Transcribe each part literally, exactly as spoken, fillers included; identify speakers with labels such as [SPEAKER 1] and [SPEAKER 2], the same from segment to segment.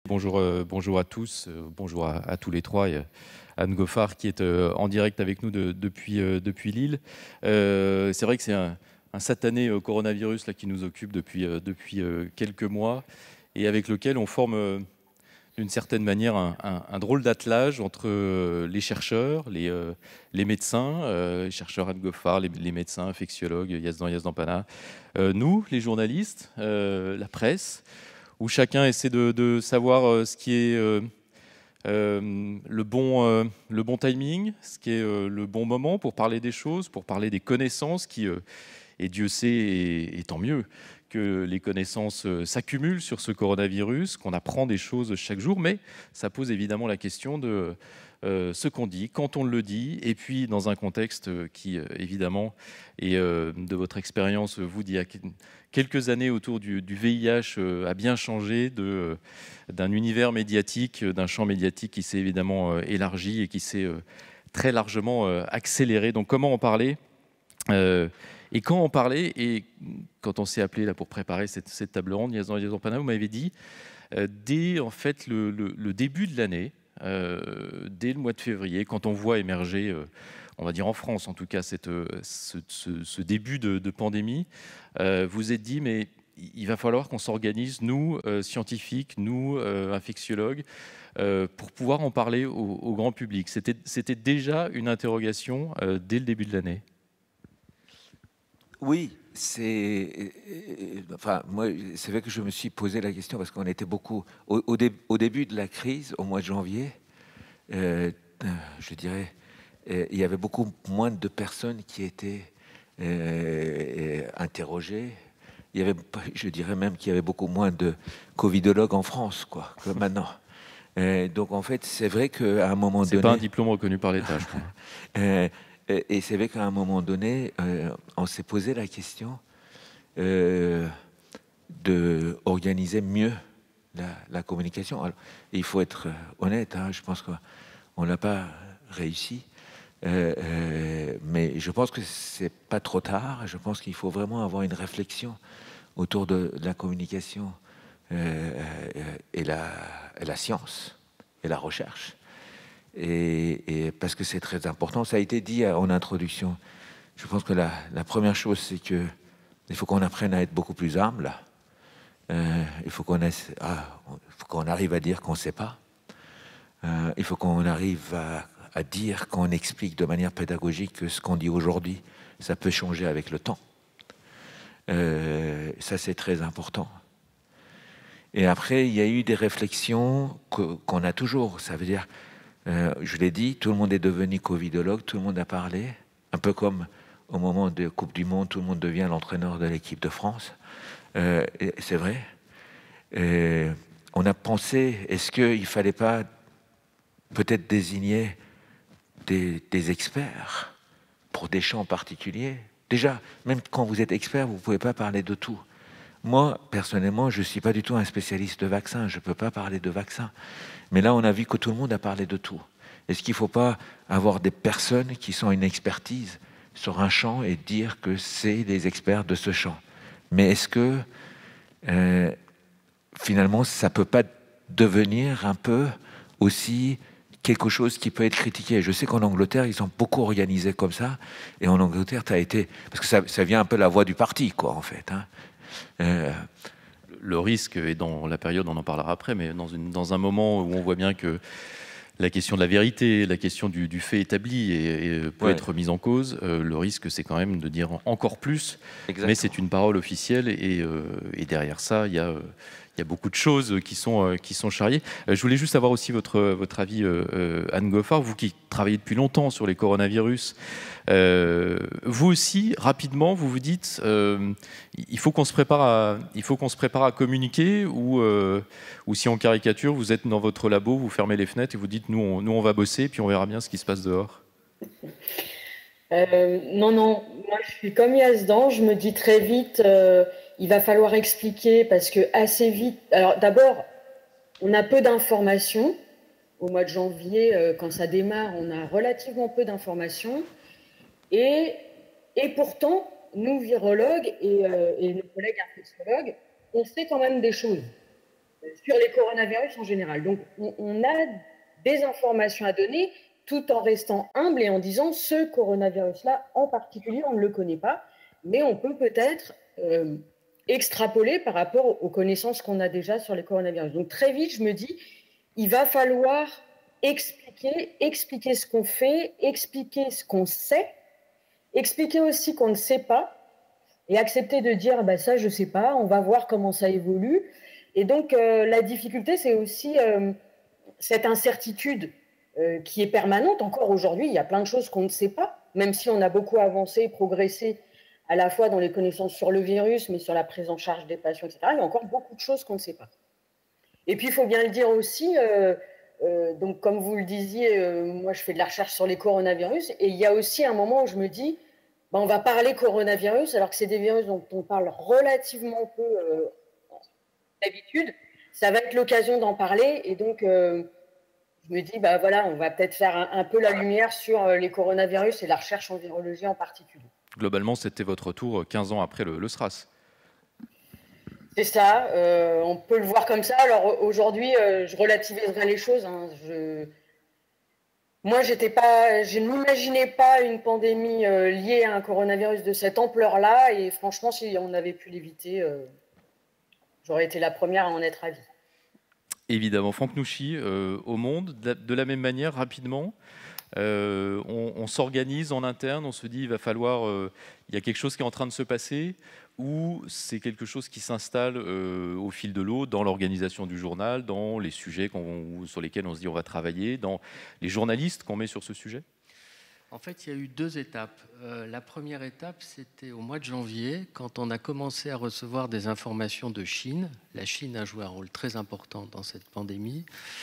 [SPEAKER 1] Bonjour, euh, bonjour à tous, euh, bonjour à, à tous les trois. Et, euh, Anne Goffard qui est euh, en direct avec nous de- depuis, euh, depuis Lille. Euh, c'est vrai que c'est un, un satané euh, coronavirus là, qui nous occupe depuis, euh, depuis euh, quelques mois et avec lequel on forme euh, d'une certaine manière un, un- un drôle d'attelage entre euh, les chercheurs, les, euh, les médecins, euh, les chercheurs Anne Goffard, les, les médecins, infectiologues, Yazdan Yazdan-Pana, euh, nous, les journalistes, euh, la presse, où chacun essaie de, de savoir euh, ce qui est euh, euh, le, bon, euh, le bon timing, ce qui est euh, le bon moment pour parler des choses, pour parler des connaissances qui, euh, et Dieu sait, et, et tant mieux, que les connaissances euh, s'accumulent sur ce coronavirus, qu'on apprend des choses chaque jour, mais ça pose évidemment la question de euh, ce qu'on dit, quand on le dit, et puis dans un contexte qui, euh, évidemment, et euh, de votre expérience, vous, d'il y a quelques années autour du, du V I H, euh, a bien changé de, euh, d'un univers médiatique, euh, d'un champ médiatique qui s'est évidemment euh, élargi et qui s'est euh, très largement euh, accéléré. Donc comment en parler euh, et quand on parlait, et quand on s'est appelé là pour préparer cette, cette table ronde, Yazdan Yazdan-Pana, vous m'avez dit, euh, dès en fait le, le- le début de l'année, euh, dès le mois de février, quand on voit émerger, euh, on va dire en France en tout cas, cette, euh, ce, ce- ce début de, de pandémie, euh, vous êtes dit, mais il va falloir qu'on s'organise, nous, euh, scientifiques, nous, euh, infectiologues, euh, pour pouvoir en parler au, au grand public. C'était c'était déjà une interrogation euh, dès le début de l'année.
[SPEAKER 2] Oui, c'est. euh, Enfin, moi, c'est vrai que je me suis posé la question parce qu'on était beaucoup. Au, au dé- au début de la crise, au mois de janvier, euh, euh, je dirais, euh, il y avait beaucoup moins de personnes qui étaient euh, euh, interrogées. Il y avait, pas- je dirais même qu'il y avait beaucoup moins de covidologues en France, quoi, que maintenant. Euh, donc, en fait, c'est vrai qu'à un moment
[SPEAKER 1] C'est pas un
[SPEAKER 2] donné,
[SPEAKER 1] diplôme reconnu par l'État, je crois.
[SPEAKER 2] euh, euh, et c'est vrai qu'à un moment donné, euh, on s'est posé la question euh, de organiser mieux la, la communication. Alors, il faut être euh, honnête, hein, je pense qu'on n'a pas réussi, euh, euh, mais je pense que c'est pas trop tard. Je pense qu'il faut vraiment avoir une réflexion autour de, de la communication euh, euh, et, la, et la science et la recherche. Et, et parce que c'est très important. Ça a été dit en introduction. Je pense que la, la première chose, c'est que il faut qu'on apprenne à être beaucoup plus humble. Euh, il faut qu'on essa- ah, faut qu'on arrive à dire qu'on ne sait pas. Euh, il faut qu'on arrive à, à dire, qu'on explique de manière pédagogique que ce qu'on dit aujourd'hui, ça peut changer avec le temps. Euh, ça, c'est très important. Et après, il y a eu des réflexions que- qu'on a toujours. Ça veut dire, euh, je l'ai dit, tout le monde est devenu covidologue, tout le monde a parlé, un peu comme au moment de Coupe du Monde, tout le monde devient l'entraîneur de l'équipe de France. Euh, et c'est vrai. Et on a pensé, est-ce qu'il ne fallait pas peut-être désigner des, des experts pour des champs particuliers? Déjà, même quand vous êtes expert, vous ne pouvez pas parler de tout. Moi, personnellement, je ne suis pas du tout un spécialiste de vaccins, je ne peux pas parler de vaccins. Mais là, on a vu que tout le monde a parlé de tout. Est-ce qu'il ne faut pas avoir des personnes qui sont une expertise sur un champ et dire que c'est des experts de ce champ? Mais est-ce que euh, finalement, ça ne peut pas devenir un peu aussi quelque chose qui peut être critiqué? Je sais qu'en Angleterre, ils sont beaucoup organisés comme ça. Et en Angleterre, tu as été... Parce que ça, ça vient un peu la voix du parti, quoi, en fait. Hein. Euh,
[SPEAKER 1] Le risque, et dans la période, on en parlera après, mais dans, une, dans un moment où on voit bien que la question de la vérité, la question du, du fait établi et, et peut
[SPEAKER 2] ouais,
[SPEAKER 1] être mise en cause, euh, le risque, c'est quand même de dire encore plus, mais c'est
[SPEAKER 2] exactement.
[SPEAKER 1] une parole officielle et, euh, et derrière ça, il y a... euh, il y a beaucoup de choses qui sont, euh, qui sont charriées. Euh, je voulais juste avoir aussi votre, votre avis, euh, euh, Anne Goffard, vous qui travaillez depuis longtemps sur les coronavirus. Euh, vous aussi, rapidement, vous vous dites, euh, il faut qu'on se prépare à, il faut qu'on se prépare à communiquer, ou, euh, ou si on caricature, vous êtes dans votre labo, vous fermez les fenêtres et vous dites, nous, on, nous, on va bosser, puis on verra bien ce qui se passe dehors.
[SPEAKER 3] Euh, non, non, moi je suis comme Yazdan, je me dis très vite, euh, il va falloir expliquer parce que assez vite. Alors d'abord, on a peu d'informations. Au mois de janvier, euh, quand ça démarre, on a relativement peu d'informations. Et, et pourtant, nous, virologues et, euh, et nos collègues infectiologues, on sait quand même des choses. sur les coronavirus en général. Donc, on, on a des informations à donner tout en restant humble et en disant ce coronavirus-là en particulier, on ne le connaît pas, mais on peut peut-être euh, extrapoler par rapport aux connaissances qu'on a déjà sur les coronavirus. Donc, très vite, je me dis, il va falloir expliquer, expliquer ce qu'on fait, expliquer ce qu'on sait, expliquer aussi qu'on ne sait pas, et accepter de dire bah, ça, je ne sais pas, on va voir comment ça évolue. Et donc, euh, la difficulté, c'est aussi euh, cette incertitude euh, qui est permanente. Encore aujourd'hui, il y a plein de choses qu'on ne sait pas, même si on a beaucoup avancé, progressé, à la fois dans les connaissances sur le virus, mais sur la prise en charge des patients, et cetera. Il y a encore beaucoup de choses qu'on ne sait pas. Et puis, il faut bien le dire aussi, euh, euh, donc comme vous le disiez, euh, moi, je fais de la recherche sur les coronavirus, et il y a aussi un moment où je me dis, ben, on va parler coronavirus, alors que c'est des virus dont on parle relativement peu euh, d'habitude. Ça va être l'occasion d'en parler, et donc euh, je me dis, bah voilà, on va peut-être faire un, un peu la lumière sur les coronavirus et la recherche en virologie en particulier.
[SPEAKER 1] Globalement, c'était votre retour quinze ans après le, le SRAS.
[SPEAKER 3] C'est ça, euh, on peut le voir comme ça. Alors aujourd'hui, euh, je relativiserai les choses. Hein. Je... Moi, j'étais pas, je n'imaginais pas une pandémie euh, liée à un coronavirus de cette ampleur-là. Et franchement, si on avait pu l'éviter, euh, j'aurais été la première à en être ravie.
[SPEAKER 1] Évidemment, Franck Nouchy, euh, au Monde, de la même manière, rapidement, euh, on, on s'organise en interne, on se dit il va falloir, euh, il y a quelque chose qui est en train de se passer, ou c'est quelque chose qui s'installe euh, au fil de l'eau dans l'organisation du journal, dans les sujets sur lesquels on se dit on va travailler, dans les journalistes qu'on met sur ce sujet?
[SPEAKER 4] En fait, il y a eu deux étapes. Euh, la première étape, c'était au mois de janvier, quand on a commencé à recevoir des informations de Chine. La Chine a joué un rôle très important dans cette pandémie.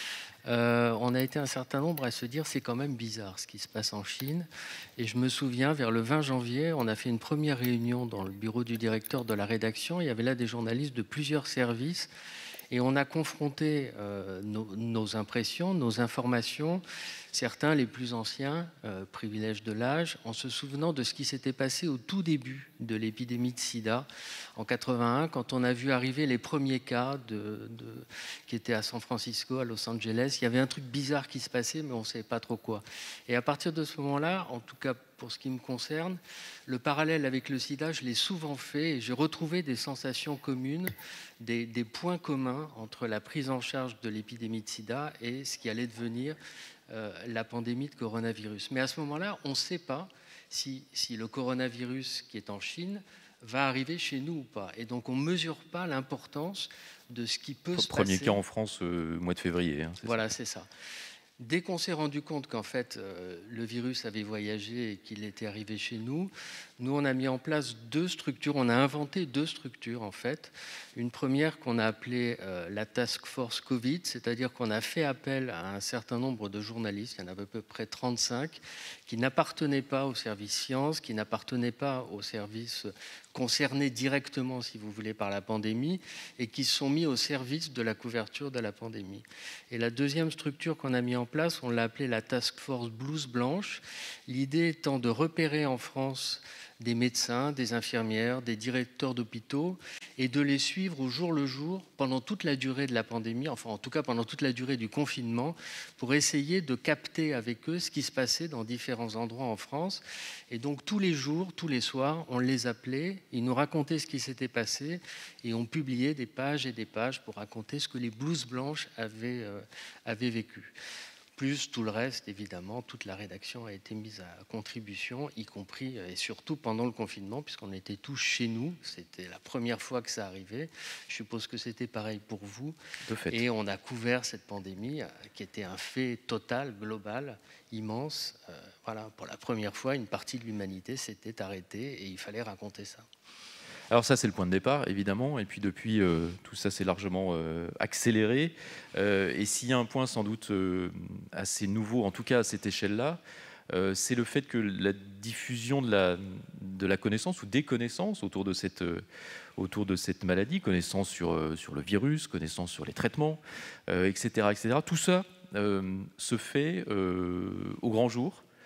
[SPEAKER 4] Euh, on a été un certain nombre à se dire c'est quand même bizarre ce qui se passe en Chine. Et je me souviens, vers le vingt janvier, on a fait une première réunion dans le bureau du directeur de la rédaction. Il y avait là des journalistes de plusieurs services. Et on a confronté euh, nos, nos impressions, nos informations, certains les plus anciens, euh, privilèges de l'âge, en se souvenant de ce qui s'était passé au tout début de l'épidémie de sida, en quatre-vingt-un, quand on a vu arriver les premiers cas de, de, qui étaient à San Francisco, à Los Angeles. Il y avait un truc bizarre qui se passait, mais on ne savait pas trop quoi. Et à partir de ce moment-là, en tout cas pour ce qui me concerne, le parallèle avec le sida, je l'ai souvent fait et j'ai retrouvé des sensations communes, des, des points communs entre la prise en charge de l'épidémie de sida et ce qui allait devenir euh, la pandémie de coronavirus. Mais à ce moment-là, on ne sait pas si, si le coronavirus qui est en Chine va arriver chez nous ou pas. Et donc on ne mesure pas l'importance de ce qui peut se passer.
[SPEAKER 1] Premier cas en France, euh, mois de février. Hein,
[SPEAKER 4] voilà, c'est ça. Dès qu'on s'est rendu compte qu'en fait euh, le virus avait voyagé et qu'il était arrivé chez nous, nous on a mis en place deux structures, on a inventé deux structures en fait. Une première qu'on a appelée euh, la Task Force Covid, c'est-à-dire qu'on a fait appel à un certain nombre de journalistes, il y en avait à peu près trente-cinq, qui n'appartenaient pas au service sciences, qui n'appartenaient pas au service concernés directement, si vous voulez, par la pandémie et qui se sont mis au service de la couverture de la pandémie. Et la deuxième structure qu'on a mis en place, on l'a appelée la Task Force Blouse Blanche, l'idée étant de repérer en France des médecins, des infirmières, des directeurs d'hôpitaux et de les suivre au jour le jour pendant toute la durée de la pandémie, enfin en tout cas pendant toute la durée du confinement, pour essayer de capter avec eux ce qui se passait dans différents endroits en France. Et donc tous les jours, tous les soirs, on les appelait, ils nous racontaient ce qui s'était passé et on publiait des pages et des pages pour raconter ce que les blouses blanches avaient, euh, avaient vécu. Plus tout le reste, évidemment, toute la rédaction a été mise à contribution, y compris et surtout pendant le confinement, puisqu'on était tous chez nous. C'était la première fois que ça arrivait. Je suppose que c'était pareil pour vous.
[SPEAKER 1] De fait.
[SPEAKER 4] Et on a couvert cette pandémie, qui était un fait total, global, immense. Euh, voilà, pour la première fois, une partie de l'humanité s'était arrêtée et il fallait raconter ça.
[SPEAKER 1] Alors ça, c'est le point de départ, évidemment. Et puis depuis, euh, tout ça s'est largement euh, accéléré. Euh, et s'il y a un point sans doute euh, assez nouveau, en tout cas à cette échelle-là, euh, c'est le fait que la diffusion de la, de la connaissance ou des connaissances autour de cette, euh, autour de cette maladie, connaissance sur, euh, sur le virus, connaissance sur les traitements, euh, et cetera, et cetera, tout ça euh, se fait euh, au grand jour.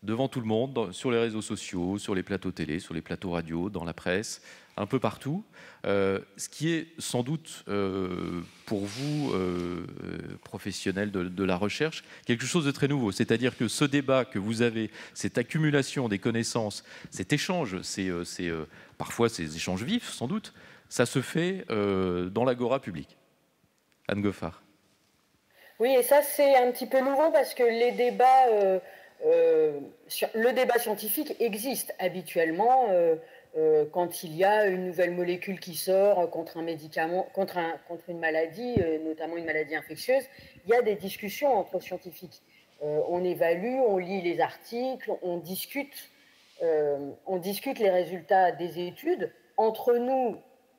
[SPEAKER 1] devant tout le monde, dans, sur les réseaux sociaux, sur les plateaux télé, sur les plateaux radio, dans la presse, un peu partout. Euh, ce qui est sans doute euh, pour vous, euh, professionnels de, de la recherche, quelque chose de très nouveau. C'est-à-dire que ce débat que vous avez, cette accumulation des connaissances, cet échange, c'est, c'est, euh, parfois ces échanges vifs sans doute, ça se fait euh, dans l'agora publique. Anne Goffard.
[SPEAKER 3] Oui, et ça c'est un petit peu nouveau parce que les débats, euh, euh, sur, le débat scientifique existe habituellement euh, euh, quand il y a une nouvelle molécule qui sort contre un médicament, contre, un, contre une maladie, euh, notamment une maladie infectieuse. Il y a des discussions entre scientifiques. Euh, on évalue, on lit les articles, on discute, euh, on discute les résultats des études entre nous.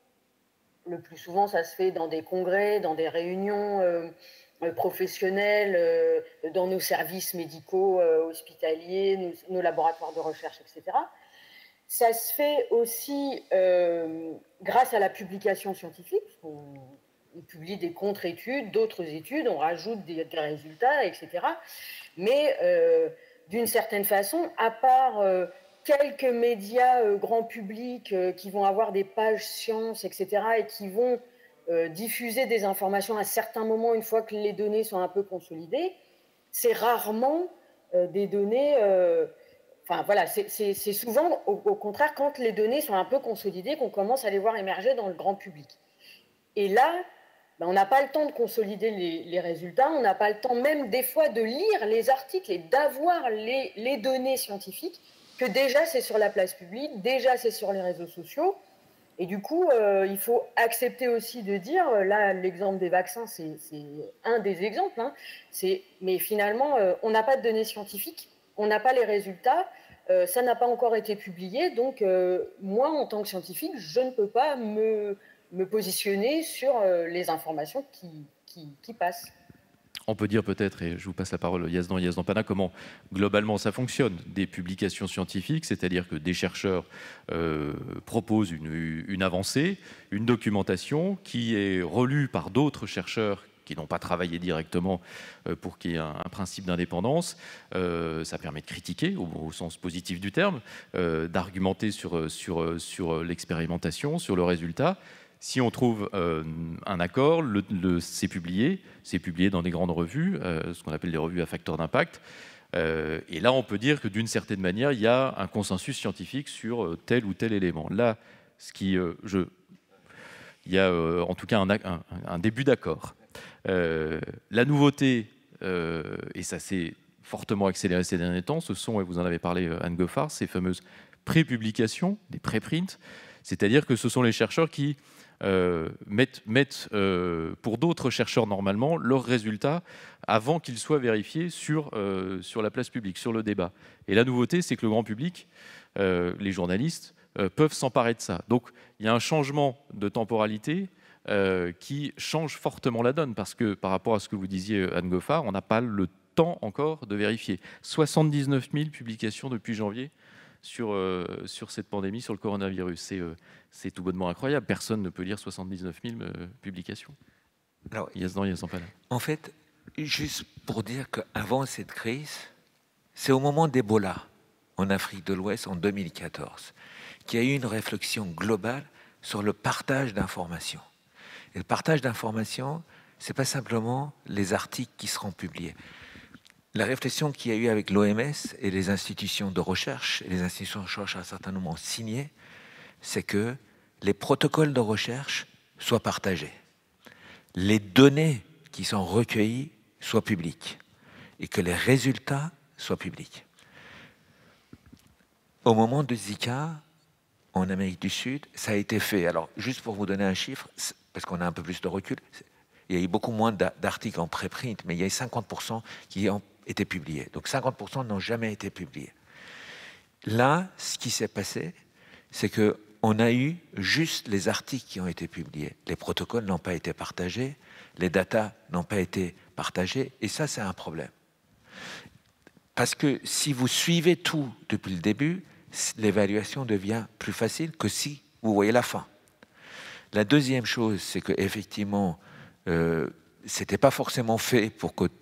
[SPEAKER 3] Le plus souvent, ça se fait dans des congrès, dans des réunions euh, professionnels, euh, dans nos services médicaux, euh, hospitaliers, nos, nos laboratoires de recherche, et cetera. Ça se fait aussi euh, grâce à la publication scientifique. On, on publie des contre-études, d'autres études, on rajoute des, des résultats, et cetera. Mais euh, d'une certaine façon, à part euh, quelques médias euh, grand public euh, qui vont avoir des pages sciences, et cetera, et qui vont Euh, diffuser des informations à certains moments une fois que les données sont un peu consolidées, c'est rarement euh, des données... Euh, enfin voilà, c'est souvent au, au contraire quand les données sont un peu consolidées qu'on commence à les voir émerger dans le grand public. Et là, ben, on n'a pas le temps de consolider les, les résultats, on n'a pas le temps même des fois de lire les articles et d'avoir les, les données scientifiques, que déjà c'est sur la place publique, déjà c'est sur les réseaux sociaux. Et du coup, euh, il faut accepter aussi de dire, là, l'exemple des vaccins, c'est un des exemples, hein, mais finalement, euh, on n'a pas de données scientifiques, on n'a pas les résultats, euh, ça n'a pas encore été publié, donc euh, moi, en tant que scientifique, je ne peux pas me, me positionner sur euh, les informations qui, qui, qui passent.
[SPEAKER 1] On peut dire peut-être, et je vous passe la parole, Yazdan Yazdan-Pana, comment globalement ça fonctionne, des publications scientifiques, c'est-à-dire que des chercheurs euh, proposent une, une avancée, une documentation qui est relue par d'autres chercheurs qui n'ont pas travaillé directement euh, pour qu'il y ait un, un principe d'indépendance. Euh, ça permet de critiquer, au, au sens positif du terme, euh, d'argumenter sur, sur, sur l'expérimentation, sur le résultat. Si on trouve euh, un accord, le, le, c'est publié, c'est publié dans des grandes revues, euh, ce qu'on appelle des revues à facteur d'impact. Euh, et là, on peut dire que d'une certaine manière, il y a un consensus scientifique sur tel ou tel élément. Là, ce qui, euh, je, il y a euh, en tout cas un, un, un début d'accord. Euh, la nouveauté, euh, et ça s'est fortement accéléré ces derniers temps, ce sont, et vous en avez parlé, Anne Goffard, ces fameuses pré-publications, des pré-prints, c'est-à-dire que ce sont les chercheurs qui Euh, mettent, mettent euh, pour d'autres chercheurs normalement leurs résultats avant qu'ils soient vérifiés sur, euh, sur la place publique, sur le débat. Et la nouveauté, c'est que le grand public, euh, les journalistes, euh, peuvent s'emparer de ça. Donc il y a un changement de temporalité euh, qui change fortement la donne, parce que par rapport à ce que vous disiez, Anne Goffard, on n'a pas le temps encore de vérifier. soixante-dix-neuf mille publications depuis janvier sur, euh, sur cette pandémie, sur le coronavirus. C'est euh, c'est tout bonnement incroyable. Personne ne peut lire soixante-dix-neuf mille euh, publications.
[SPEAKER 2] Alors,
[SPEAKER 1] Yazdan Yazdan-Pana.
[SPEAKER 2] En fait, juste pour dire qu'avant cette crise, c'est au moment d'Ebola, en Afrique de l'Ouest, en deux mille quatorze, qu'il y a eu une réflexion globale sur le partage d'informations. Et le partage d'informations, ce n'est pas simplement les articles qui seront publiés. La réflexion qu'il y a eu avec l'O M S et les institutions de recherche, et les institutions de recherche à un certain moment ont signé, c'est que les protocoles de recherche soient partagés, les données qui sont recueillies soient publiques et que les résultats soient publics. Au moment de Zika, en Amérique du Sud, ça a été fait. Alors, juste pour vous donner un chiffre, parce qu'on a un peu plus de recul, il y a eu beaucoup moins d'articles en préprint, mais il y a eu cinquante pour cent qui ont été publiés. Donc cinquante pour cent n'ont jamais été publiés. Là, ce qui s'est passé, c'est que on a eu juste les articles qui ont été publiés. Les protocoles n'ont pas été partagés, les datas n'ont pas été partagés, et ça, c'est un problème. Parce que si vous suivez tout depuis le début, l'évaluation devient plus facile que si vous voyez la fin. La deuxième chose, c'est qu'effectivement, euh, ce n'était pas forcément fait pour que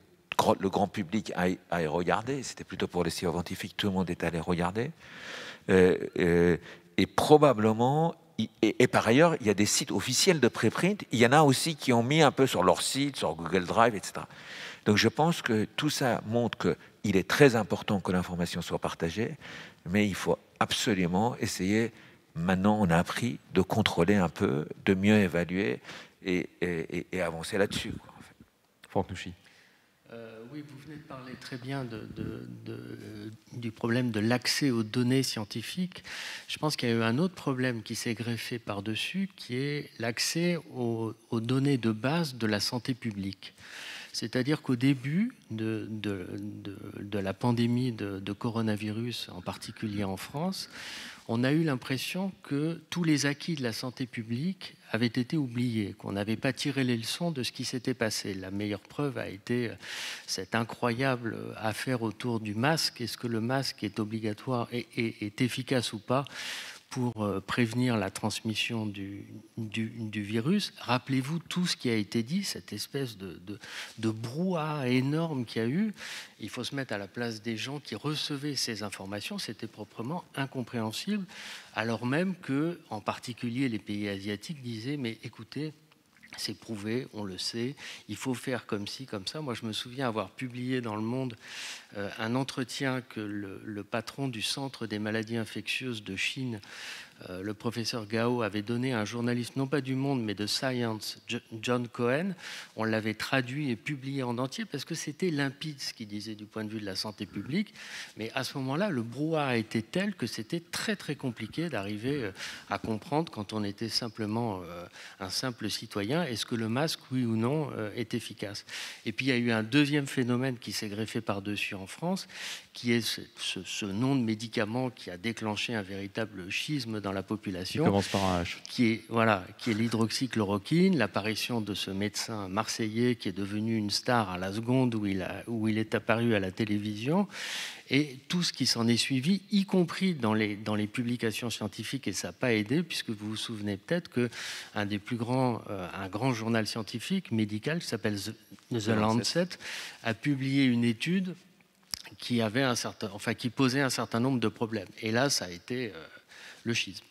[SPEAKER 2] grand, le grand public aille, aille regarder. C'était plutôt pour les scientifiques, tout le monde est allé regarder. Euh, euh, et probablement, et, et par ailleurs, il y a des sites officiels de préprint. Il y en a aussi qui ont mis un peu sur leur site, sur Google Drive, et cetera. Donc je pense que tout ça montre qu'il est très important que l'information soit partagée, mais il faut absolument essayer, maintenant on a appris, de contrôler un peu, de mieux évaluer et, et, et avancer là-dessus, quoi, en fait.
[SPEAKER 1] Franck Nouchy.
[SPEAKER 4] Euh, oui, vous venez de parler très bien de, de, de, du problème de l'accès aux données scientifiques. Je pense qu'il y a eu un autre problème qui s'est greffé par-dessus, qui est l'accès aux, aux données de base de la santé publique. C'est-à-dire qu'au début de, de, de, de la pandémie de, de coronavirus, en particulier en France, on a eu l'impression que tous les acquis de la santé publique avaient été oubliés, qu'on n'avait pas tiré les leçons de ce qui s'était passé. La meilleure preuve a été cette incroyable affaire autour du masque. Est-ce que le masque est obligatoire et est, est efficace ou pas pour prévenir la transmission du, du, du virus? Rappelez-vous tout ce qui a été dit, cette espèce de, de, de brouhaha énorme qu'il y a eu. Il faut se mettre à la place des gens qui recevaient ces informations. C'était proprement incompréhensible, alors même que, en particulier, les pays asiatiques disaient « mais écoutez, c'est prouvé, on le sait, il faut faire comme ci, comme ça ». Moi, je me souviens avoir publié dans Le Monde euh, un entretien que le, le patron du Centre des maladies infectieuses de Chine, euh, le professeur Gao, avait donné à un journaliste, non pas du Monde, mais de Science, John Cohen. On l'avait traduit et publié en entier parce que c'était limpide ce qu'il disait du point de vue de la santé publique. Mais à ce moment-là, le brouhaha était tel que c'était très, très compliqué d'arriver à comprendre, quand on était simplement euh, un simple citoyen, est-ce que le masque, oui ou non, euh, est efficace. Et puis, il y a eu un deuxième phénomène qui s'est greffé par-dessus en France, qui est ce, ce, ce nom de médicament qui a déclenché un véritable schisme dans la population.
[SPEAKER 1] Qui commence par un H.
[SPEAKER 4] Qui est, voilà, qui est l'hydroxychloroquine, l'apparition de ce médecin marseillais qui est devenu une star à la seconde où il, a, où il est apparu à la télévision, et tout ce qui s'en est suivi, y compris dans les, dans les publications scientifiques, et ça n'a pas aidé, puisque vous vous souvenez peut-être qu'un des plus grands, euh, un grand journal scientifique médical qui s'appelle The, The Lancet a publié une étude qui avait un certain, enfin qui posait un certain nombre de problèmes. Et là, ça a été euh, le schisme.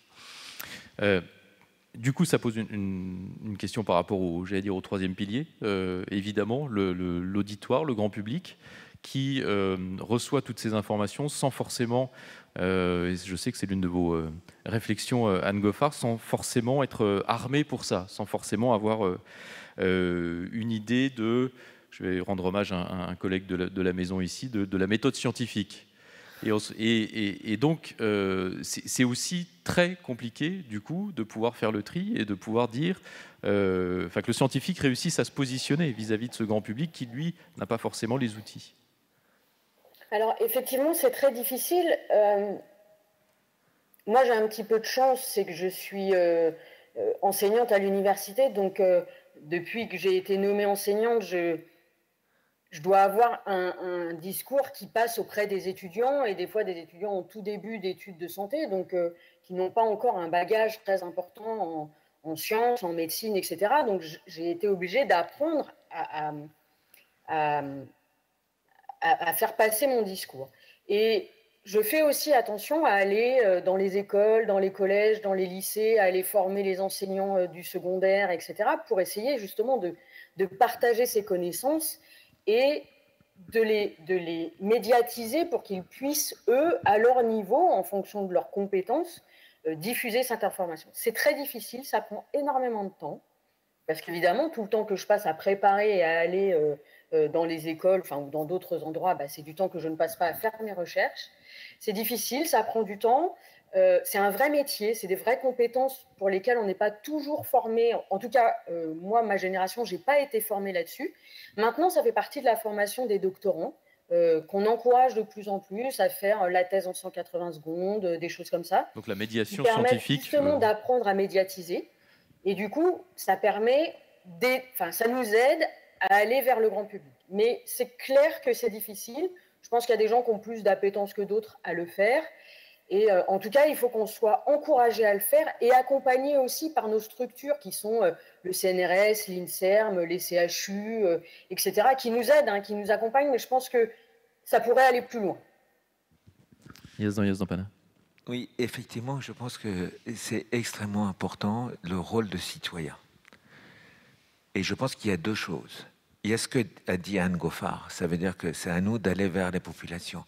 [SPEAKER 1] Euh, du coup, ça pose une, une, une question par rapport au, j'allais dire, au troisième pilier. Euh, évidemment, le, le, l'auditoire, le grand public, qui euh, reçoit toutes ces informations sans forcément, euh, et je sais que c'est l'une de vos euh, réflexions, euh, Anne Goffard, sans forcément être euh, armé pour ça, sans forcément avoir euh, euh, une idée de, je vais rendre hommage à un, à un collègue de la, de la maison ici, de, de la méthode scientifique. Et, et, et, et donc, euh, c'est aussi très compliqué, du coup, de pouvoir faire le tri et de pouvoir dire euh, que le scientifique réussisse à se positionner vis-à-vis de ce grand public qui, lui, n'a pas forcément les outils.
[SPEAKER 3] Alors, effectivement, c'est très difficile. Euh, moi, j'ai un petit peu de chance, c'est que je suis euh, euh, enseignante à l'université. Donc, euh, depuis que j'ai été nommée enseignante, je... je dois avoir un, un discours qui passe auprès des étudiants, et des fois des étudiants en tout début d'études de santé, donc euh, qui n'ont pas encore un bagage très important en, en sciences, en médecine, et cetera. Donc j'ai été obligée d'apprendre à, à, à, à faire passer mon discours. Et je fais aussi attention à aller dans les écoles, dans les collèges, dans les lycées, à aller former les enseignants du secondaire, et cetera, pour essayer justement de, de partager ces connaissances et de les, de les médiatiser pour qu'ils puissent, eux, à leur niveau, en fonction de leurs compétences, euh, diffuser cette information. C'est très difficile, ça prend énormément de temps, parce qu'évidemment, tout le temps que je passe à préparer et à aller euh, euh, dans les écoles, enfin, ou dans d'autres endroits, bah, c'est du temps que je ne passe pas à faire mes recherches. C'est difficile, ça prend du temps. Euh, c'est un vrai métier, c'est des vraies compétences pour lesquelles on n'est pas toujours formé. En tout cas, euh, moi, ma génération, je n'ai pas été formée là-dessus. Maintenant, ça fait partie de la formation des doctorants, euh, qu'on encourage de plus en plus à faire la thèse en cent quatre-vingts secondes, des choses comme ça.
[SPEAKER 1] Donc la médiation
[SPEAKER 3] qui permettent
[SPEAKER 1] scientifique.
[SPEAKER 3] Justement
[SPEAKER 1] euh...
[SPEAKER 3] d'apprendre à médiatiser. Et du coup, ça permet, enfin, ça nous aide à aller vers le grand public. Mais c'est clair que c'est difficile. Je pense qu'il y a des gens qui ont plus d'appétence que d'autres à le faire. Et euh, en tout cas, il faut qu'on soit encouragé à le faire et accompagné aussi par nos structures qui sont euh, le C N R S, l'INSERM, les C H U, euh, et cetera, qui nous aident, hein, qui nous accompagnent, mais je pense que ça pourrait aller plus loin.
[SPEAKER 1] Yazdan, Yazdan Pana.
[SPEAKER 2] Oui, effectivement, je pense que c'est extrêmement important, le rôle de citoyen. Et je pense qu'il y a deux choses. Il y a ce que a dit Anne Goffard, ça veut dire que c'est à nous d'aller vers les populations.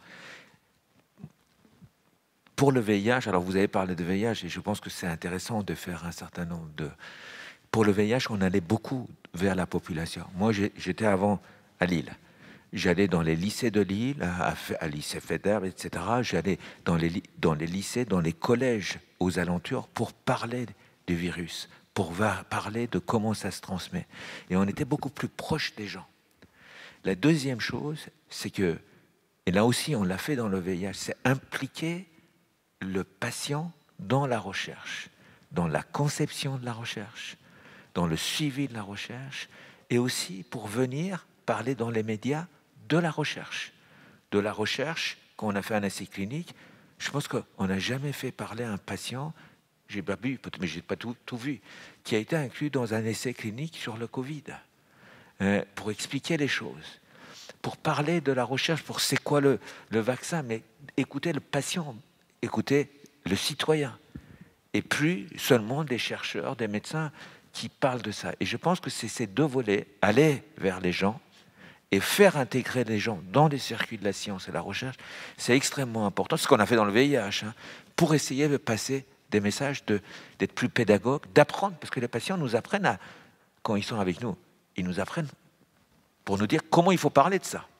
[SPEAKER 2] Pour le V I H, alors vous avez parlé de V I H, et je pense que c'est intéressant de faire un certain nombre de... Pour le V I H, on allait beaucoup vers la population. Moi, j'étais avant à Lille. J'allais dans les lycées de Lille, à, à lycée Faidherbe, et cetera. J'allais dans les, dans les lycées, dans les collèges aux alentours pour parler du virus, pour parler de comment ça se transmet. Et on était beaucoup plus proche des gens. La deuxième chose, c'est que, et là aussi on l'a fait dans le V I H, c'est impliquer le patient dans la recherche, dans la conception de la recherche, dans le suivi de la recherche, et aussi pour venir parler dans les médias de la recherche. De la recherche, quand on a fait un essai clinique, je pense qu'on n'a jamais fait parler un patient, j'ai pas vu, mais j'ai pas tout, tout vu, qui a été inclus dans un essai clinique sur le Covid, euh, pour expliquer les choses, pour parler de la recherche, pour c'est quoi le, le vaccin, mais écouter le patient, écouter le citoyen, et plus seulement des chercheurs, des médecins qui parlent de ça. Et je pense que c'est ces deux volets, aller vers les gens et faire intégrer les gens dans les circuits de la science et la recherche, c'est extrêmement important. C'est ce qu'on a fait dans le V I H, hein, pour essayer de passer des messages, de, d'être plus pédagogue, d'apprendre, parce que les patients nous apprennent, à, quand ils sont avec nous, ils nous apprennent pour nous dire comment il faut parler de ça.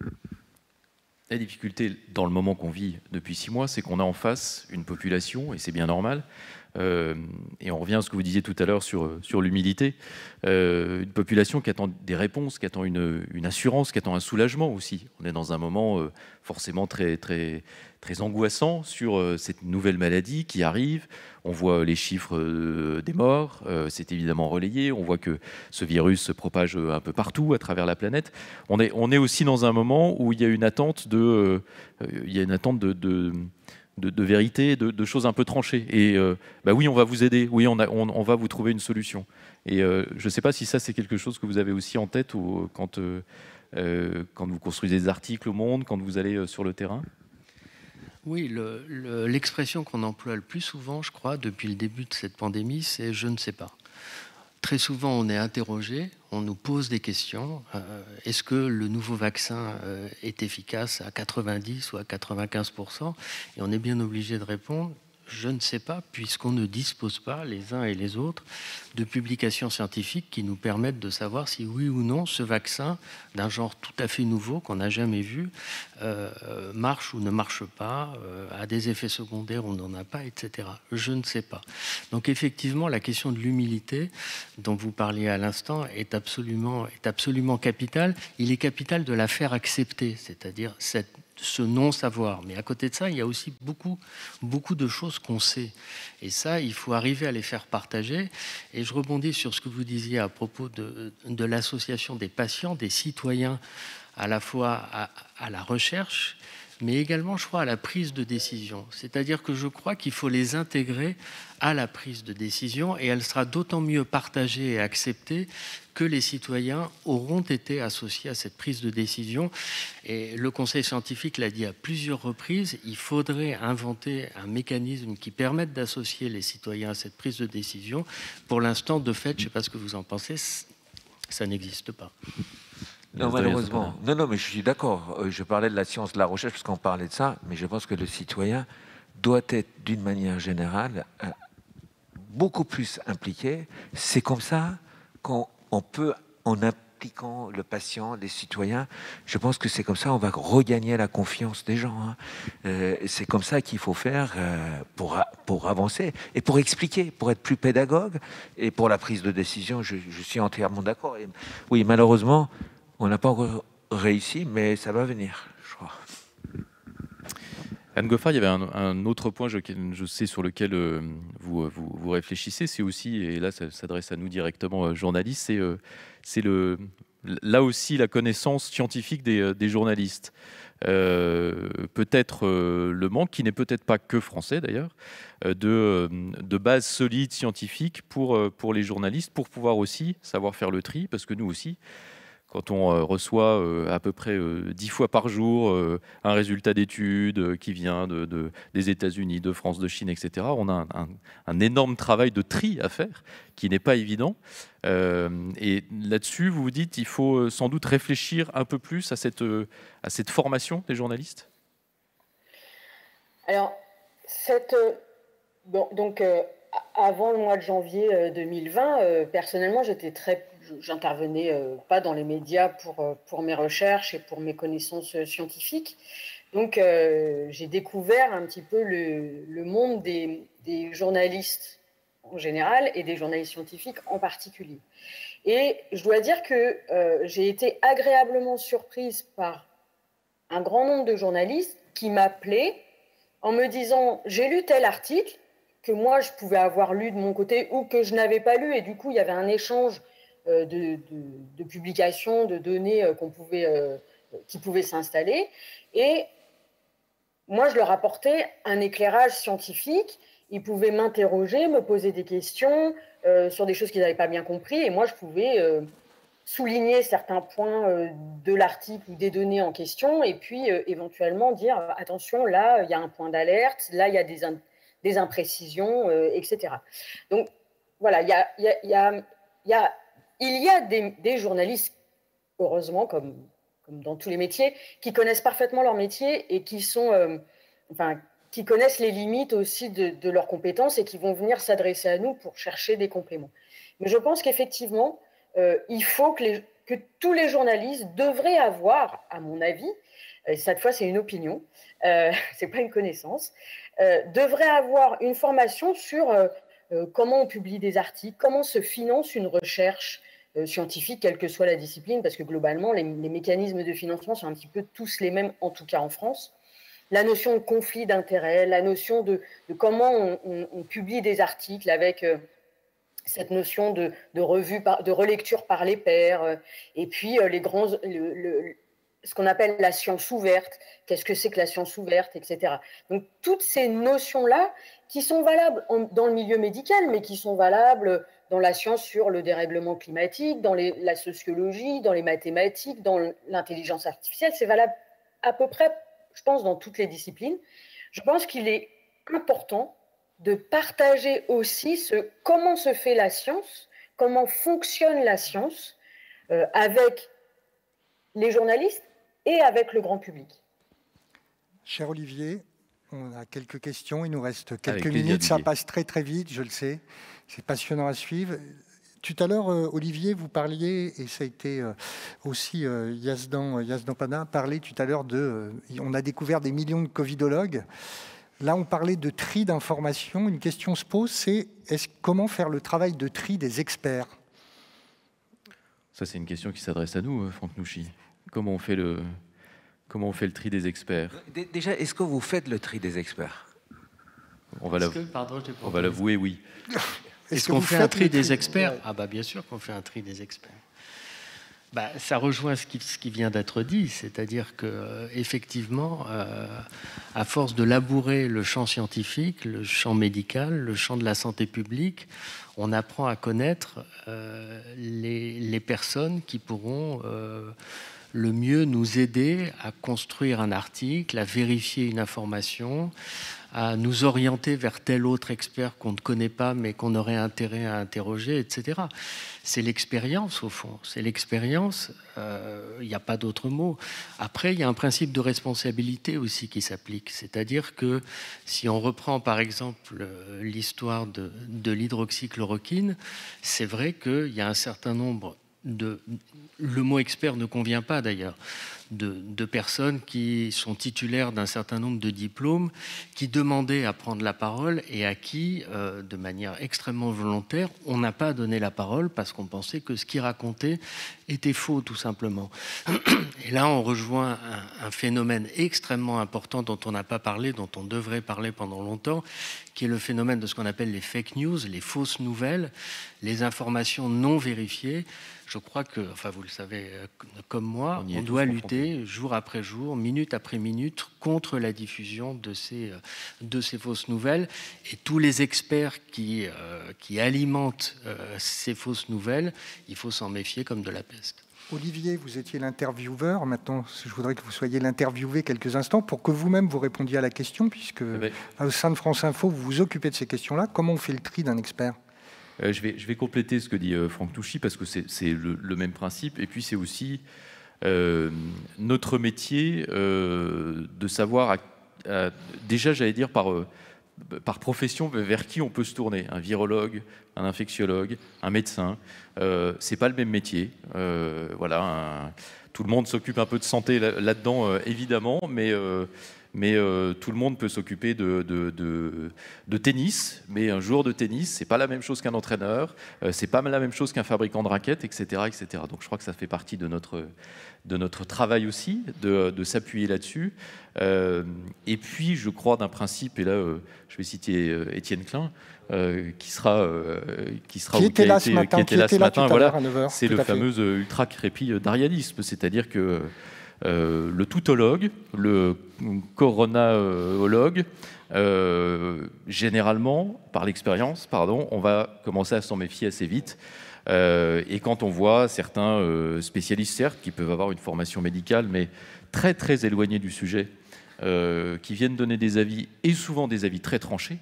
[SPEAKER 1] La difficulté dans le moment qu'on vit depuis six mois, c'est qu'on a en face une population, et c'est bien normal, euh, et on revient à ce que vous disiez tout à l'heure sur, sur l'humilité, euh, une population qui attend des réponses, qui attend une, une assurance, qui attend un soulagement aussi. On est dans un moment euh, forcément très, très, très angoissant sur euh, cette nouvelle maladie qui arrive. On voit les chiffres euh, des morts, euh, c'est évidemment relayé. On voit que ce virus se propage un peu partout à travers la planète. On est, on est aussi dans un moment où il y a une attente de, euh, il y a une attente de, de, de, de vérité, de, de choses un peu tranchées. Et euh, bah oui, on va vous aider. Oui, on, a, on, on va vous trouver une solution. Et euh, je ne sais pas si ça c'est quelque chose que vous avez aussi en tête ou quand, euh, euh, quand vous construisez des articles au Monde, quand vous allez sur le terrain.
[SPEAKER 4] Oui, le, le, l'expression qu'on emploie le plus souvent, je crois, depuis le début de cette pandémie, c'est « je ne sais pas ». Très souvent, on est interrogé, on nous pose des questions. Euh, est-ce que le nouveau vaccin euh, est efficace à quatre-vingt-dix ou à quatre-vingt-quinze pour cent? Et on est bien obligé de répondre « je ne sais pas », puisqu'on ne dispose pas, les uns et les autres, de publications scientifiques qui nous permettent de savoir si oui ou non ce vaccin, d'un genre tout à fait nouveau, qu'on n'a jamais vu, euh, marche ou ne marche pas, euh, a des effets secondaires ou n'en a pas, et cetera. Je ne sais pas. Donc effectivement, la question de l'humilité dont vous parliez à l'instant est absolument, est absolument capitale. Il est capital de la faire accepter, c'est-à-dire cette ce non-savoir. Mais à côté de ça, il y a aussi beaucoup, beaucoup de choses qu'on sait. Et ça, il faut arriver à les faire partager. Et je rebondis sur ce que vous disiez à propos de, de l'association des patients, des citoyens, à la fois à, à la recherche, mais également, je crois, à la prise de décision. C'est-à-dire que je crois qu'il faut les intégrer à la prise de décision, et elle sera d'autant mieux partagée et acceptée que les citoyens auront été associés à cette prise de décision. Et le Conseil scientifique l'a dit à plusieurs reprises, il faudrait inventer un mécanisme qui permette d'associer les citoyens à cette prise de décision. Pour l'instant, de fait, je ne sais pas ce que vous en pensez, ça n'existe pas.
[SPEAKER 2] Non, malheureusement. Non, non, mais je suis d'accord. Je parlais de la science, de la recherche, parce qu'on parlait de ça, mais je pense que le citoyen doit être, d'une manière générale, beaucoup plus impliqué. C'est comme ça qu'on on peut, en impliquant le patient, les citoyens, je pense que c'est comme ça qu'on va regagner la confiance des gens. Hein. Euh, c'est comme ça qu'il faut faire euh, pour, pour avancer et pour expliquer, pour être plus pédagogue. Et pour la prise de décision, je, je suis entièrement d'accord. Et, oui, malheureusement, on n'a pas encore réussi, mais ça va venir, je crois.
[SPEAKER 1] Anne Goffard, il y avait un, un autre point, je, je sais, sur lequel euh, vous, vous, vous réfléchissez, c'est aussi, et là ça s'adresse à nous directement, euh, journalistes, c'est, euh, c'est le, là aussi la connaissance scientifique des, des journalistes. Euh, peut-être euh, le manque, qui n'est peut-être pas que français d'ailleurs, euh, de, de bases solides scientifiques pour, euh, pour les journalistes, pour pouvoir aussi savoir faire le tri, parce que nous aussi, quand on euh, reçoit euh, à peu près euh, dix fois par jour euh, un résultat d'étude euh, qui vient de, de, des États-Unis, de France, de Chine, et cetera, on a un, un, un énorme travail de tri à faire qui n'est pas évident. Euh, et là-dessus, vous vous dites qu'il faut sans doute réfléchir un peu plus à cette, euh, à cette formation des journalistes.
[SPEAKER 3] Alors, cette, euh, bon, donc, euh, avant le mois de janvier euh, deux mille vingt, euh, personnellement, j'étais très, j'intervenais euh, pas dans les médias pour, euh, pour mes recherches et pour mes connaissances euh, scientifiques. Donc, euh, j'ai découvert un petit peu le, le monde des, des journalistes en général et des journalistes scientifiques en particulier. Et je dois dire que euh, j'ai été agréablement surprise par un grand nombre de journalistes qui m'appelaient en me disant « j'ai lu tel article », que moi, je pouvais avoir lu de mon côté ou que je n'avais pas lu. Et du coup, il y avait un échange euh, de, de, de publications, de données euh, qu'on pouvait, euh, qui pouvaient s'installer. Et moi, je leur apportais un éclairage scientifique. Ils pouvaient m'interroger, me poser des questions euh, sur des choses qu'ils n'avaient pas bien compris. Et moi, je pouvais euh, souligner certains points euh, de l'article ou des données en question. Et puis, euh, éventuellement, dire « attention, là, il y a un point d'alerte. Là, il y a des... des imprécisions, euh, et cetera. » Donc, voilà, il y a, y a, y a, y a, il y a des, des journalistes, heureusement, comme, comme dans tous les métiers, qui connaissent parfaitement leur métier et qui sont, euh, enfin, qui connaissent les limites aussi de, de leurs compétences et qui vont venir s'adresser à nous pour chercher des compléments. Mais je pense qu'effectivement, euh, il faut que, les, que tous les journalistes devraient avoir, à mon avis, et cette fois c'est une opinion, euh, c'est pas une connaissance, euh, devraient avoir une formation sur euh, euh, comment on publie des articles, comment se finance une recherche euh, scientifique, quelle que soit la discipline, parce que globalement, les, les mécanismes de financement sont un petit peu tous les mêmes, en tout cas en France. La notion de conflit d'intérêts, la notion de, de comment on, on, on publie des articles avec euh, cette notion de, de revue, par, de relecture par les pairs, euh, et puis euh, les grands... Le, le, ce qu'on appelle la science ouverte, qu'est-ce que c'est que la science ouverte, et cetera. Donc, toutes ces notions-là qui sont valables en, dans le milieu médical, mais qui sont valables dans la science sur le dérèglement climatique, dans les, la sociologie, dans les mathématiques, dans l'intelligence artificielle, c'est valable à peu près, je pense, dans toutes les disciplines. Je pense qu'il est important de partager aussi ce, comment se fait la science, comment fonctionne la science euh, avec les journalistes et avec le grand public.
[SPEAKER 5] Cher Olivier, on a quelques questions, il nous reste quelques minutes, ça passe très très vite, je le sais, c'est passionnant à suivre. Tout à l'heure, Olivier, vous parliez, et ça a été aussi Yazdan, Yazdan Pana parlait tout à l'heure de, on a découvert des millions de covidologues. Là, on parlait de tri d'informations. Une question se pose, c'est est-ce, comment faire le travail de tri des experts?
[SPEAKER 1] Ça, c'est une question qui s'adresse à nous, Franck Nouchy. Comment on fait le, comment on fait le tri des experts?
[SPEAKER 2] Déjà, est-ce que vous faites le tri des experts?
[SPEAKER 1] On va l'avouer, oui.
[SPEAKER 4] Est-ce, est-ce qu'on fait un tri des experts? Ah bah bien sûr qu'on fait un tri des experts. Bah, ça rejoint ce qui, ce qui vient d'être dit, c'est-à-dire que euh, effectivement, euh, à force de labourer le champ scientifique, le champ médical, le champ de la santé publique, on apprend à connaître euh, les, les personnes qui pourront euh, le mieux nous aider à construire un article, à vérifier une information, à nous orienter vers tel autre expert qu'on ne connaît pas mais qu'on aurait intérêt à interroger, et cetera. C'est l'expérience au fond, c'est l'expérience, il euh, n'y a pas d'autre mot. Après, il y a un principe de responsabilité aussi qui s'applique, c'est-à-dire que si on reprend par exemple l'histoire de, de l'hydroxychloroquine, c'est vrai qu'il y a un certain nombre de... Le mot expert ne convient pas d'ailleurs. De, de personnes qui sont titulaires d'un certain nombre de diplômes, qui demandaient à prendre la parole et à qui, euh, de manière extrêmement volontaire, on n'a pas donné la parole parce qu'on pensait que ce qu'ils racontaient était faux, tout simplement. Et là, on rejoint un, un phénomène extrêmement important dont on n'a pas parlé, dont on devrait parler pendant longtemps, qui est le phénomène de ce qu'on appelle les fake news, les fausses nouvelles, les informations non vérifiées. je crois que, enfin vous le savez comme moi, on, on doit lutter jour après jour, minute après minute, contre la diffusion de ces, de ces fausses nouvelles. Et tous les experts qui, euh, qui alimentent euh, ces fausses nouvelles, il faut s'en méfier comme de la peste.
[SPEAKER 5] Olivier, vous étiez l'intervieweur. Maintenant, je voudrais que vous soyez l'interviewé quelques instants pour que vous-même vous répondiez à la question, puisque eh bien, au sein de France Info, vous vous occupez de ces questions-là. Comment on fait le tri d'un expert ?
[SPEAKER 1] euh, je, vais, je vais compléter ce que dit euh, Franck Touchy, parce que c'est le, le même principe. Et puis, c'est aussi euh, notre métier euh, de savoir, à, à, déjà, j'allais dire, par... Euh, par profession, vers qui on peut se tourner. Un virologue, un infectiologue, un médecin, euh, c'est pas le même métier. Euh, voilà, un, tout le monde s'occupe un peu de santé là-dedans, euh, évidemment, mais, euh, mais euh, tout le monde peut s'occuper de, de, de, de tennis, mais un joueur de tennis, c'est pas la même chose qu'un entraîneur, euh, c'est pas la même chose qu'un fabricant de raquettes, et cetera, et cetera. Donc je crois que ça fait partie de notre, de notre travail aussi, de, de s'appuyer là-dessus. Euh, et puis, je crois d'un principe, et là, euh, je vais citer euh, Étienne Klein, euh, qui sera, euh, qui sera
[SPEAKER 5] qui était là ce matin,
[SPEAKER 1] qui était là ce matin, voilà, c'est le
[SPEAKER 5] fait.
[SPEAKER 1] fameux ultra crépi d'arianisme, c'est-à-dire que euh, le toutologue, le coronaologue, euh, généralement, par l'expérience, pardon, on va commencer à s'en méfier assez vite. Euh, et quand on voit certains euh, spécialistes, certes, qui peuvent avoir une formation médicale, mais très très éloignés du sujet, euh, qui viennent donner des avis, et souvent des avis très tranchés,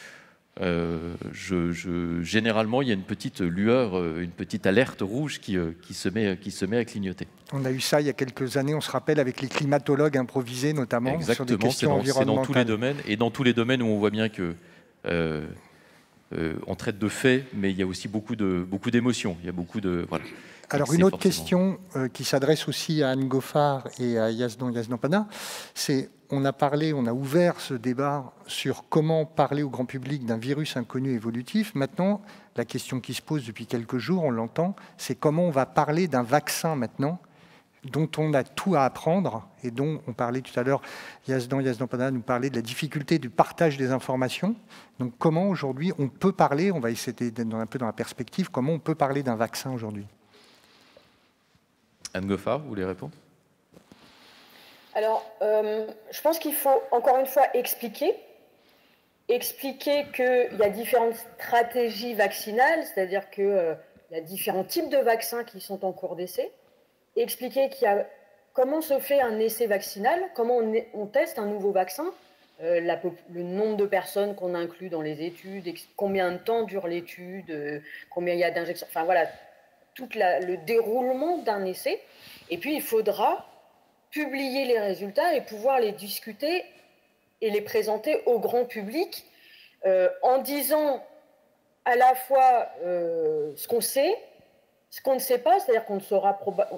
[SPEAKER 1] euh, je, je, généralement, il y a une petite lueur, une petite alerte rouge qui, qui, se met, qui se met à clignoter.
[SPEAKER 5] On a eu ça il y a quelques années, on se rappelle, avec les climatologues improvisés, notamment.
[SPEAKER 1] Exactement,
[SPEAKER 5] sur des questions environnementales.
[SPEAKER 1] C'est dans tous les domaines, et dans tous les domaines où on voit bien que... Euh, Euh, on traite de faits, mais il y a aussi beaucoup de beaucoup d'émotions. Il y a beaucoup de voilà.
[SPEAKER 5] Alors une autre question euh, qui s'adresse aussi à Anne Goffard et à Yazdan Yazdampada, c'est on a parlé, on a ouvert ce débat sur comment parler au grand public d'un virus inconnu évolutif. Maintenant, la question qui se pose depuis quelques jours, on l'entend, c'est comment on va parler d'un vaccin maintenant, dont on a tout à apprendre et dont on parlait tout à l'heure, Yazdan Yazdampada nous parlait de la difficulté du partage des informations. Donc comment aujourd'hui on peut parler, on va essayer d'être un peu dans la perspective, comment on peut parler d'un vaccin aujourd'hui ?
[SPEAKER 1] Anne Goffard, vous voulez répondre ?
[SPEAKER 3] Alors, euh, je pense qu'il faut encore une fois expliquer, expliquer qu'il y a différentes stratégies vaccinales, c'est-à-dire qu'il euh, y a différents types de vaccins qui sont en cours d'essai, expliquer qu'il y a, comment se fait un essai vaccinal, comment on, on teste un nouveau vaccin, euh, la, le nombre de personnes qu'on inclut dans les études, combien de temps dure l'étude, euh, combien il y a d'injections, enfin voilà, tout la, le déroulement d'un essai. Et puis, il faudra publier les résultats et pouvoir les discuter et les présenter au grand public euh, en disant à la fois euh, ce qu'on sait, ce qu'on ne sait pas, c'est-à-dire qu'on ne saura probablement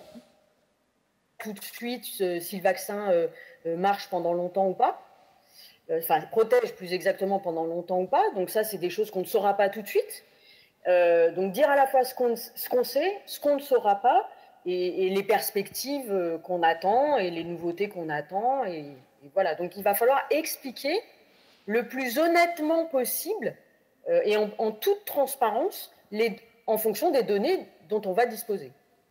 [SPEAKER 3] tout de suite euh, si le vaccin euh, euh, marche pendant longtemps ou pas, euh, enfin protège plus exactement pendant longtemps ou pas, donc ça c'est des choses qu'on ne saura pas tout de suite. Euh, donc dire à la fois ce qu'on ce qu'on sait, ce qu'on ne saura pas, et, et les perspectives euh, qu'on attend, et les nouveautés qu'on attend, et, et voilà, donc il va falloir expliquer le plus honnêtement possible, euh, et en, en toute transparence, les, en fonction des données dont on va disposer.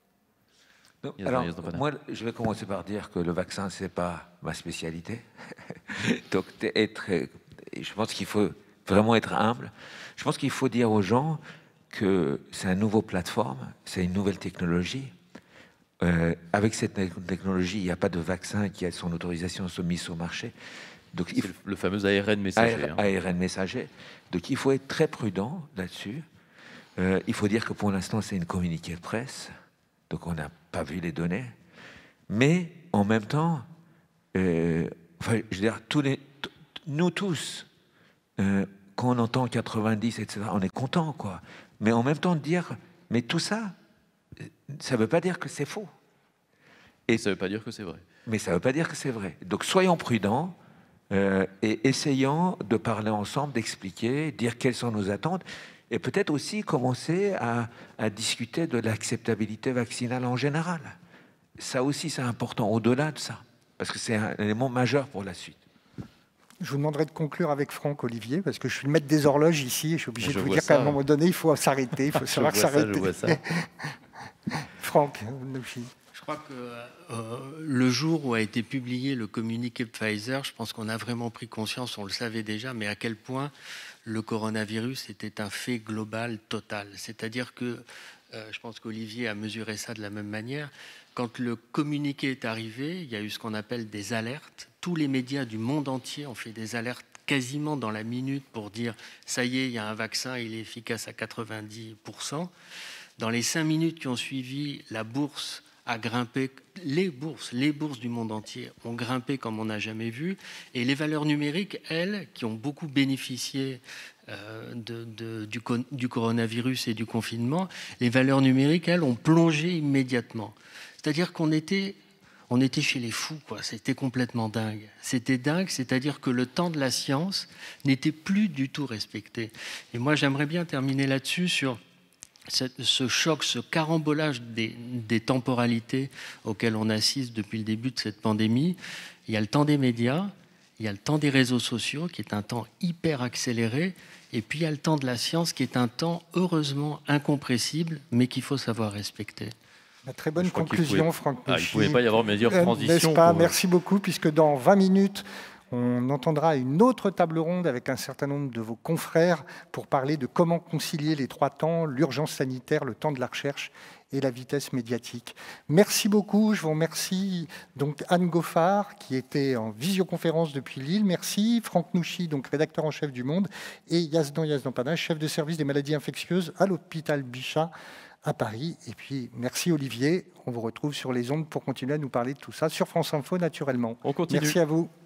[SPEAKER 2] Donc, alors, moi, je vais commencer par dire que le vaccin, c'est pas ma spécialité. Donc, être, je pense qu'il faut vraiment être humble. Je pense qu'il faut dire aux gens que c'est une nouvelle plateforme, c'est une nouvelle technologie. Euh, avec cette technologie, il n'y a pas de vaccin qui a son autorisation soumise au marché.
[SPEAKER 1] Donc, il faut, le fameux A R N messager.
[SPEAKER 2] A R N messager. Donc, il faut être très prudent là-dessus. Euh, il faut dire que pour l'instant, c'est une communiqué de presse. Donc, on n'a pas vu les données. Mais, en même temps, euh, enfin, je veux dire, tous les, nous tous, euh, quand on entend quatre-vingt-dix, et cetera, on est content, quoi. Mais en même temps, de dire, mais tout ça, ça ne veut pas dire que c'est faux.
[SPEAKER 1] Et ça ne veut pas dire que c'est vrai.
[SPEAKER 2] Mais ça ne veut pas dire que c'est vrai. Donc, soyons prudents euh, et essayons de parler ensemble, d'expliquer, dire quelles sont nos attentes, et peut-être aussi commencer à, à discuter de l'acceptabilité vaccinale en général. Ça aussi, c'est important, au-delà de ça, parce que c'est un élément majeur pour la suite.
[SPEAKER 5] Je vous demanderai de conclure avec Franck, Olivier, parce que je suis le maître des horloges ici, et je suis obligé
[SPEAKER 1] je
[SPEAKER 5] de vous dire qu'à un moment donné, il faut s'arrêter, il faut savoir s'arrêter.
[SPEAKER 1] Je vois ça, je vois ça.
[SPEAKER 5] Franck.
[SPEAKER 4] Je crois que euh, le jour où a été publié le communiqué de Pfizer, je pense qu'on a vraiment pris conscience, on le savait déjà, mais à quel point le coronavirus était un fait global, total. C'est-à-dire que, euh, je pense qu'Olivier a mesuré ça de la même manière, quand le communiqué est arrivé, il y a eu ce qu'on appelle des alertes. Tous les médias du monde entier ont fait des alertes quasiment dans la minute pour dire « ça y est, il y a un vaccin, il est efficace à quatre-vingt-dix pour cent ». Dans les cinq minutes qui ont suivi, la bourse a grimpé, les bourses, les bourses du monde entier ont grimpé comme on n'a jamais vu, et les valeurs numériques, elles, qui ont beaucoup bénéficié euh, de, de, du, du coronavirus et du confinement, les valeurs numériques, elles, ont plongé immédiatement. C'est-à-dire qu'on était, on était chez les fous, quoi. C'était complètement dingue. C'était dingue, c'est-à-dire que le temps de la science n'était plus du tout respecté. Et moi, j'aimerais bien terminer là-dessus sur ce choc, ce carambolage des, des temporalités auxquelles on assiste depuis le début de cette pandémie. Il y a le temps des médias, il y a le temps des réseaux sociaux, qui est un temps hyper accéléré, et puis il y a le temps de la science, qui est un temps heureusement incompressible, mais qu'il faut savoir respecter.
[SPEAKER 5] Une très bonne conclusion,
[SPEAKER 1] pouvait...
[SPEAKER 5] Franck.
[SPEAKER 1] Ah, il ne pouvait pas y avoir meilleure transition.
[SPEAKER 5] N'est-ce pas ?
[SPEAKER 1] Pour...
[SPEAKER 5] Merci beaucoup, puisque dans vingt minutes, on entendra une autre table ronde avec un certain nombre de vos confrères pour parler de comment concilier les trois temps, l'urgence sanitaire, le temps de la recherche et la vitesse médiatique. Merci beaucoup. Je vous remercie donc Anne Goffard, qui était en visioconférence depuis Lille. Merci Franck Nouchy, donc rédacteur en chef du Monde, et Yazdan Yazdan-Panin, chef de service des maladies infectieuses à l'hôpital Bichat à Paris. Et puis, merci Olivier. On vous retrouve sur les ondes pour continuer à nous parler de tout ça, sur France Info naturellement.
[SPEAKER 1] On continue.
[SPEAKER 5] Merci à vous.